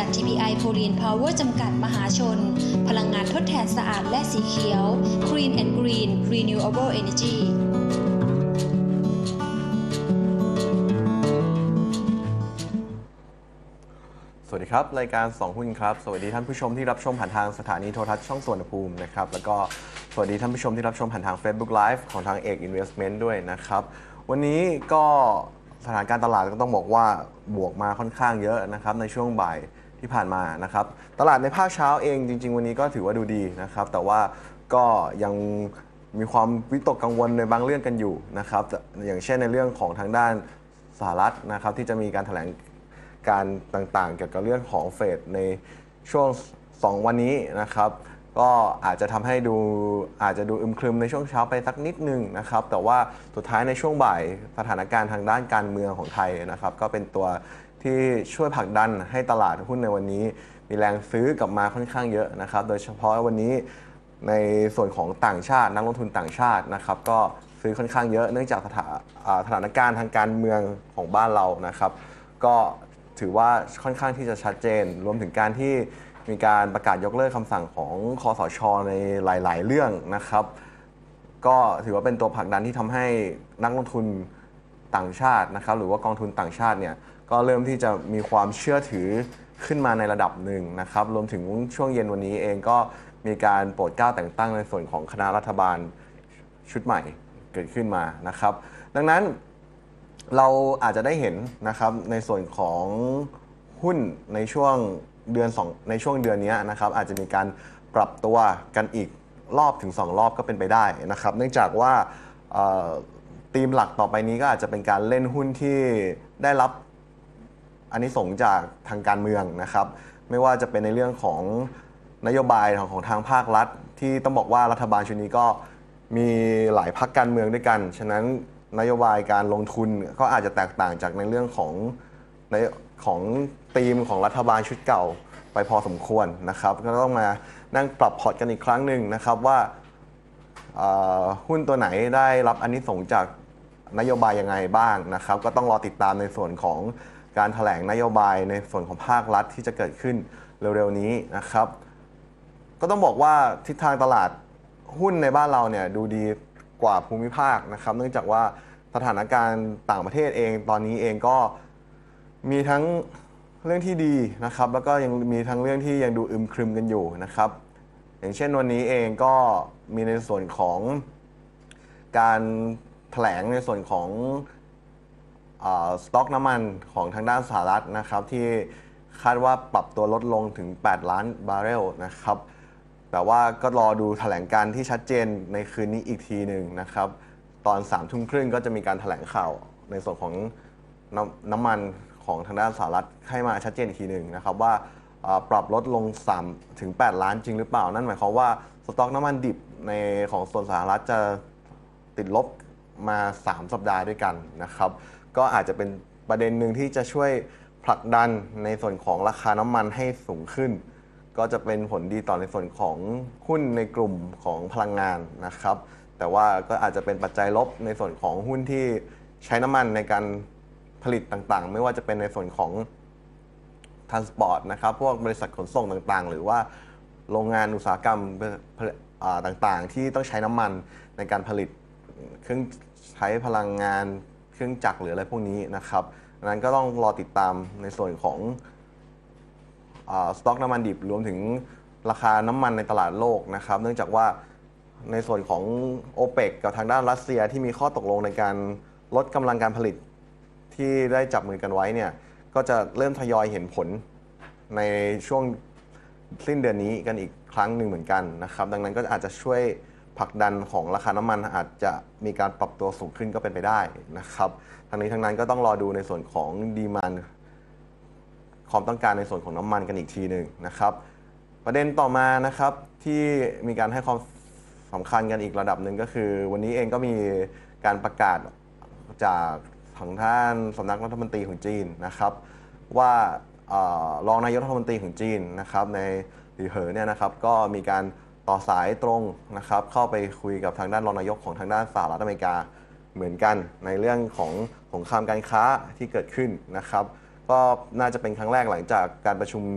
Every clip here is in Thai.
ษัท TPI Korean Power จำกัดมหาชนพลังงานทดแทนสะอาดและสีเขียว Green and Green Renewable Energy สวัสดีครับรายการ2หุ้นครับสวัสดีท่านผู้ชมที่รับชมผ่านทางสถานีโทรทัศน์ช่องสวนภูมินะครับแล้วก็สวัสดีท่านผู้ชมที่รับชมผ่านทาง Facebook Live ของทางเอก Investment ด้วยนะครับวันนี้ก็สถานการณ์ตลาดก็ต้องบอกว่าบวกมาค่อนข้างเยอะนะครับในช่วงบ่ายที่ผ่านมานะครับตลาดในภาคเช้าเองจริงๆวันนี้ก็ถือว่าดูดีนะครับแต่ว่าก็ยังมีความวิตกกังวลในบางเรื่องกันอยู่นะครับอย่างเช่นในเรื่องของทางด้านสหรัฐนะครับที่จะมีการแถลงการต่างๆเกี่ยวกับเรื่องของเฟดในช่วง2วันนี้นะครับก็อาจจะทำให้อาจจะดูอึมครึมในช่วงเช้าไปสักนิดนึงนะครับแต่ว่าสุดท้ายในช่วงบ่ายสถานการณ์ทางด้านการเมืองของไทยนะครับก็เป็นตัวที่ช่วยผลักดันให้ตลาดหุ้นในวันนี้มีแรงซื้อกลับมาค่อนข้างเยอะนะครับโดยเฉพาะวันนี้ในส่วนของต่างชาตินักลงทุนต่างชาตินะครับก็ซื้อค่อนข้างเยอะเนื่องจากสถานการณ์ทางการเมืองของบ้านเรานะครับก็ถือว่าค่อนข้างที่จะชัดเจนรวมถึงการที่มีการประกาศยกเลิกคำสั่งของคสช.ในหลายๆเรื่องนะครับก็ถือว่าเป็นตัวผลักดันที่ทำให้นักลงทุนต่างชาตินะครับหรือว่ากองทุนต่างชาติเนี่ยก็เริ่มที่จะมีความเชื่อถือขึ้นมาในระดับหนึ่งนะครับรวมถึงช่วงเย็นวันนี้เองก็มีการโปรดเกล้าแต่งตั้งในส่วนของคณะรัฐบาลชุดใหม่เกิดขึ้นมานะครับดังนั้นเราอาจจะได้เห็นนะครับในส่วนของหุ้นในช่วงเดือนนี้นะครับอาจจะมีการปรับตัวกันอีกรอบถึง2รอบก็เป็นไปได้นะครับเนื่องจากว่าธีมหลักต่อไปนี้ก็อาจจะเป็นการเล่นหุ้นที่ได้รับอานิสงส์จากทางการเมืองนะครับไม่ว่าจะเป็นในเรื่องของนโยบายของทางภาครัฐที่ต้องบอกว่ารัฐบาลชุดนี้ก็มีหลายพรรคการเมืองด้วยกันฉะนั้นนโยบายการลงทุนก็อาจจะแตกต่างจากในเรื่องของธีมของรัฐบาลชุดเก่าไปพอสมควรนะครับก็ต้องมานั่งปรับพอร์ตกันอีกครั้งหนึ่งนะครับว่าหุ้นตัวไหนได้รับอานิสงส์จากนโยบายยังไงบ้างนะครับก็ต้องรอติดตามในส่วนของการแถลงนโยบายในส่วนของภาครัฐที่จะเกิดขึ้นเร็วๆนี้นะครับก็ต้องบอกว่าทิศทางตลาดหุ้นในบ้านเราเนี่ยดูดีกว่าภูมิภาคนะครับเนื่องจากว่าสถานการณ์ต่างประเทศเองตอนนี้เองก็มีทั้งเรื่องที่ดีนะครับแล้วก็ยังมีทั้งเรื่องที่ยังดูอึมครึมกันอยู่นะครับอย่างเช่นวันนี้เองก็มีในส่วนของการแถลงในส่วนของสต็อกน้ำมันของทางด้านสหรัฐนะครับที่คาดว่าปรับตัวลดลงถึง8ล้านบาร์เรลนะครับแต่ว่าก็รอดูแถลงการที่ชัดเจนในคืนนี้อีกทีหนึ่งนะครับตอน21:30ก็จะมีการแถลงข่าวในส่วนของน้ำมันของทางด้านสหรัฐให้มาชัดเจนอีกทีหนึ่งนะครับว่าปรับลดลง3ถึง8ล้านจริงหรือเปล่านั่นหมายความว่าสต็อกน้ำมันดิบในของส่วนสหรัฐจะติดลบมา3สัปดาห์ด้วยกันนะครับก็อาจจะเป็นประเด็นหนึ่งที่จะช่วยผลักดันในส่วนของราคาน้ำมันให้สูงขึ้นก็จะเป็นผลดีต่อในส่วนของหุ้นในกลุ่มของพลังงานนะครับแต่ว่าก็อาจจะเป็นปัจจัยลบในส่วนของหุ้นที่ใช้น้ำมันในการผลิตต่างๆไม่ว่าจะเป็นในส่วนของtransport นะครับพวกบริษัทขนส่งต่างๆหรือว่าโรงงานอุตสาหกรรมต่างๆที่ต้องใช้น้ำมันในการผลิตเครื่องใช้พลังงานเครื่องจักรหรืออะไรพวกนี้นะครับดังนั้นก็ต้องรอติดตามในส่วนของสต็อกน้ำมันดิบรวมถึงราคาน้ำมันในตลาดโลกนะครับเนื่องจากว่าในส่วนของ OPEC กับทางด้านรัสเซียที่มีข้อตกลงในการลดกำลังการผลิตที่ได้จับมือกันไว้เนี่ยก็จะเริ่มทยอยเห็นผลในช่วงสิ้นเดือนนี้กันอีกครั้งหนึ่งเหมือนกันนะครับดังนั้นก็อาจจะช่วยผลักดันของราคาน้ำมันอาจจะมีการปรับตัวสูงขึ้นก็เป็นไปได้นะครับทั้งนี้ทั้งนั้นก็ต้องรอดูในส่วนของดีมานด์ความต้องการในส่วนของน้ำมันกันอีกทีหนึ่งนะครับประเด็นต่อมานะครับที่มีการให้ความสำคัญกันอีกระดับหนึ่งก็คือวันนี้เองก็มีการประกาศจากทางท่านสำนักรัฐมนตรีของจีนนะครับว่ารองนายกรัฐมนตรีของจีนนะครับในหลี่เหอเนี่ยนะครับก็มีการต่อสายตรงนะครับเข้าไปคุยกับทางด้านรองนายกของทางด้านสหรัฐอเมริกาเหมือนกันในเรื่องของสงครามการค้าที่เกิดขึ้นนะครับก็น่าจะเป็นครั้งแรกหลังจากการประชุม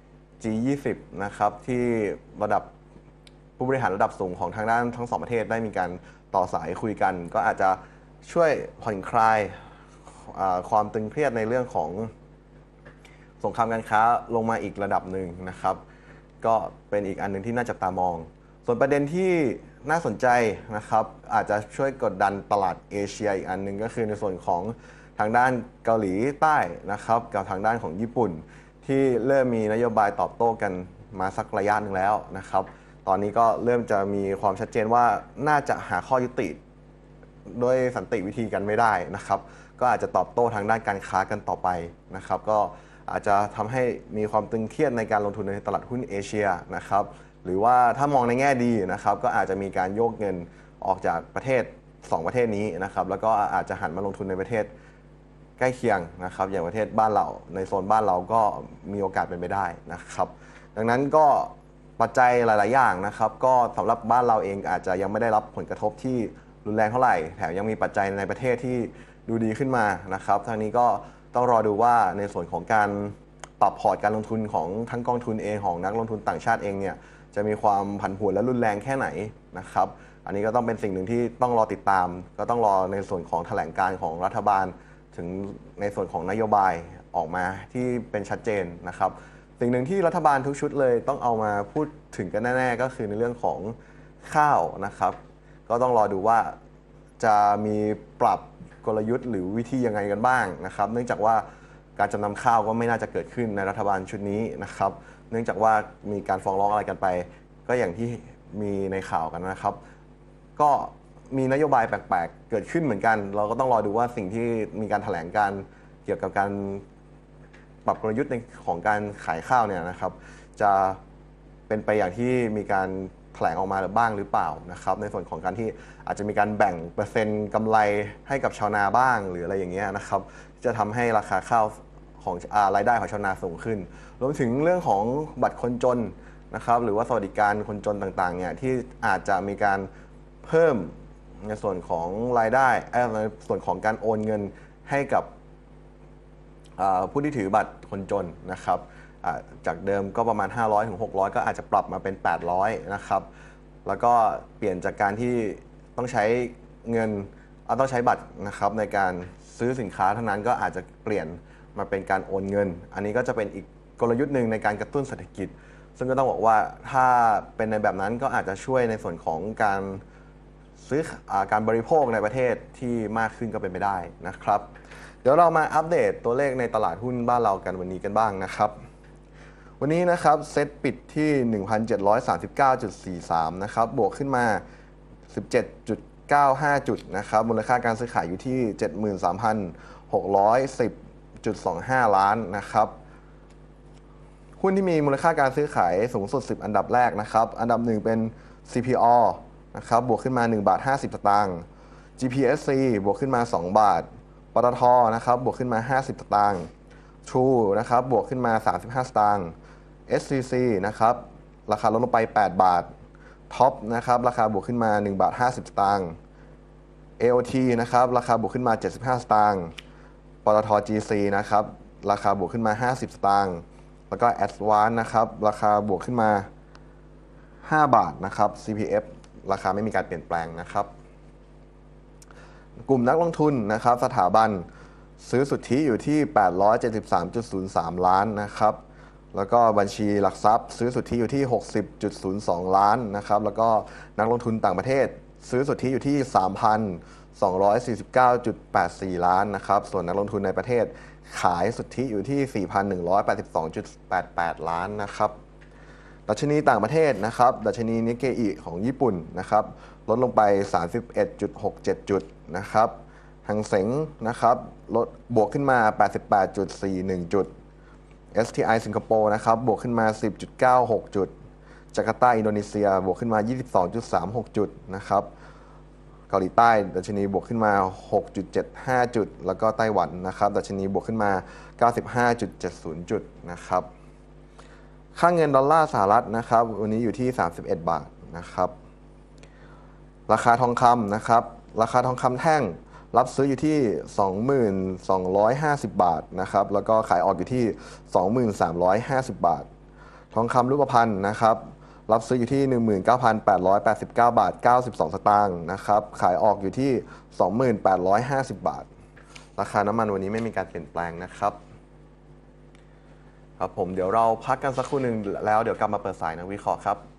G20 นะครับที่ระดับผู้บริหารระดับสูงของทางด้านทั้งสองประเทศได้มีการต่อสายคุยกันก็อาจจะช่วยผ่อนคลายความตึงเครียดในเรื่องของสงครามการค้าลงมาอีกระดับหนึ่งนะครับก็เป็นอีกอันหนึ่งที่น่าจับตามองส่วนประเด็นที่น่าสนใจนะครับอาจจะช่วยกดดันตลาดเอเชียอีกอันหนึ่งก็คือในส่วนของทางด้านเกาหลีใต้นะครับกับทางด้านของญี่ปุ่นที่เริ่มมีนโยบายตอบโต้กันมาสักระยะหนึ่งแล้วนะครับตอนนี้ก็เริ่มจะมีความชัดเจนว่าน่าจะหาข้อยุติด้วยสันติวิธีกันไม่ได้นะครับก็อาจจะตอบโต้ทางด้านการค้ากันต่อไปนะครับก็อาจจะทำให้มีความตึงเครียดในการลงทุนในตลาดหุ้นเอเชียนะครับหรือว่าถ้ามองในแง่ดีนะครับก็อาจจะมีการโยกเงินออกจากประเทศ2ประเทศนี้นะครับแล้วก็อาจจะหันมาลงทุนในประเทศใกล้เคียงนะครับอย่างประเทศบ้านเราในโซนบ้านเราก็มีโอกาสเป็นไปได้นะครับดังนั้นก็ปัจจัยหลายๆอย่างนะครับก็สำหรับบ้านเราเองอาจจะยังไม่ได้รับผลกระทบที่รุนแรงเท่าไหร่แถมยังมีปัจจัยในประเทศที่ดูดีขึ้นมานะครับทางนี้ก็ต้องรอดูว่าในส่วนของการปรับพอร์ตการลงทุนของทั้งกองทุนเองของนักลงทุนต่างชาติเองเนี่ยจะมีความผันผวนและรุนแรงแค่ไหนนะครับอันนี้ก็ต้องเป็นสิ่งหนึ่งที่ต้องรอติดตามก็ต้องรอในส่วนของแถลงการของรัฐบาลถึงในส่วนของนโยบายออกมาที่เป็นชัดเจนนะครับสิ่งหนึ่งที่รัฐบาลทุกชุดเลยต้องเอามาพูดถึงกันแน่ๆก็คือในเรื่องของข้าวนะครับก็ต้องรอดูว่าจะมีปรับกลยุทธ์หรือวิธียังไงกันบ้างนะครับเนื่องจากว่าการจำนำข้าวก็ไม่น่าจะเกิดขึ้นในรัฐบาลชุดนี้นะครับเนื่องจากว่ามีการฟ้องร้องอะไรกันไปก็อย่างที่มีในข่าวกันนะครับก็มีนโยบายแปลกๆเกิดขึ้นเหมือนกันเราก็ต้องรอดูว่าสิ่งที่มีการแถลงการเกี่ยวกับการปรับกลยุทธ์ในของการขายข้าวเนี่ยนะครับจะเป็นไปอย่างที่มีการแถลงออกมาบ้างหรือเปล่านะครับในส่วนของการที่อาจจะมีการแบ่งเปอร์เซ็นต์กำไรให้กับชาวนาบ้างหรืออะไรอย่างเงี้ยนะครับจะทำให้ราคาข้าวของรายได้ของชาวนาสูงขึ้นรวมถึงเรื่องของบัตรคนจนนะครับหรือว่าสวัสดิการคนจนต่างๆเนี่ยที่อาจจะมีการเพิ่มในส่วนของรายได้ในส่วนของการโอนเงินให้กับผู้ที่ถือบัตรคนจนนะครับจากเดิมก็ประมาณ500ถึง600ก็อาจจะปรับมาเป็น800นะครับแล้วก็เปลี่ยนจากการที่ต้องใช้เงินต้องใช้บัตรนะครับในการซื้อสินค้าเท่านั้นก็อาจจะเปลี่ยนมาเป็นการโอนเงินอันนี้ก็จะเป็นอีกกลยุทธ์หนึ่งในการกระตุ้นเศรษฐกิจซึ่งก็ต้องบอกว่าถ้าเป็นในแบบนั้นก็อาจจะช่วยในส่วนของการซื้อการบริโภคในประเทศที่มากขึ้นก็เป็นไปได้นะครับเดี๋ยวเรามาอัปเดตตัวเลขในตลาดหุ้นบ้านเรากันวันนี้กันบ้างนะครับวันนี้นะครับเซ็ตปิดที่ 1,739.43 นะครับบวกขึ้นมา 17.95 จุดนะครับมูลค่าการซื้อขายอยู่ที่ 73,610.25 ล้านนะครับหุ้นที่มีมูลค่าการซื้อขายสูงสุด10อันดับแรกนะครับอันดับ1เป็น CPO นะครับบวกขึ้นมา1 บาท 50 สตางค์ GPSC บวกขึ้นมา2 บาทปตทนะครับบวกขึ้นมา50 สตางค์ True นะครับบวกขึ้นมา35 สตางค์ SCC นะครับราคาลดลงไป8 บาท Top นะครับราคาบวกขึ้นมา1 บาท 50 สตางค์ AOT นะครับราคาบวกขึ้นมา75 สตางค์ปตท GC นะครับราคาบวกขึ้นมา50 สตางค์แล้วก็ Advance นะครับราคาบวกขึ้นมา5 บาทนะครับ CPF ราคาไม่มีการเปลี่ยนแปลงนะครับกลุ่มนักลงทุนนะครับสถาบันซื้อสุทธิอยู่ที่ 873.03 ล้านนะครับแล้วก็บัญชีหลักทรัพย์ซื้อสุทธิอยู่ที่ 60.02 ล้านนะครับแล้วก็นักลงทุนต่างประเทศซื้อสุทธิอยู่ที่ 3,249.84 ล้านนะครับส่วนนักลงทุนในประเทศขายสุทธิอยู่ที่ 4,182.88 ล้านนะครับดัชนีต่างประเทศนะครับดัชนีนิกเกอิของญี่ปุ่นนะครับลดลงไป 31.67 จุดนะครับหังเส็งนะครับลดบวกขึ้นมา 88.41 จุด STI สิงคโปร์นะครับบวกขึ้นมา 10.96 จุดจาการ์ตาอินโดนีเซียบวกขึ้นมา 22.36 จุดนะครับเกาหลีใต้ดัชนีบวกขึ้นมา 6.75 จุดแล้วก็ไต้หวันนะครับดัชนีบวกขึ้นมา 95.70 จุดนะครับค่าเงินดอลลาร์สหรัฐนะครับวันนี้อยู่ที่31 บาทนะครับราคาทองคำนะครับราคาทองคำแท่งรับซื้ออยู่ที่ 2250 บาทนะครับแล้วก็ขายออกอยู่ที่ 2350 บาททองคำรูปพรรณนะครับรับซื้ออยู่ที่ 19,889 บาท 92 สตางค์นะครับขายออกอยู่ที่ 2850 บาทราคาน้ำมันวันนี้ไม่มีการเปลี่ยนแปลงนะครับครับผมเดี๋ยวเราพักกันสักครู่หนึ่งแล้วเดี๋ยวกลับมาเปิดสายนักวิเคราะห์ครับ